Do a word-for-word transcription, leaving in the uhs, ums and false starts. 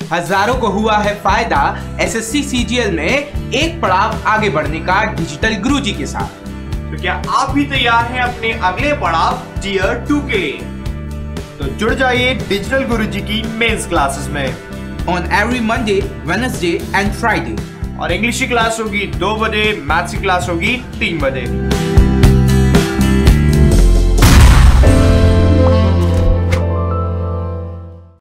हजारों को हुआ है फायदा एसएससी सीजीएल में एक पड़ाव आगे बढ़ने का डिजिटल गुरुजी के साथ। तो क्या आप भी तैयार हैं अपने अगले पड़ाव टीयर टू के लिए? तो जुड़ जाइए डिजिटल गुरुजी की मेंस क्लासेस में on every Monday, Wednesday and Friday. और इंग्लिश की क्लास होगी दो बजे, मैथ्स की क्लास होगी तीन बजे।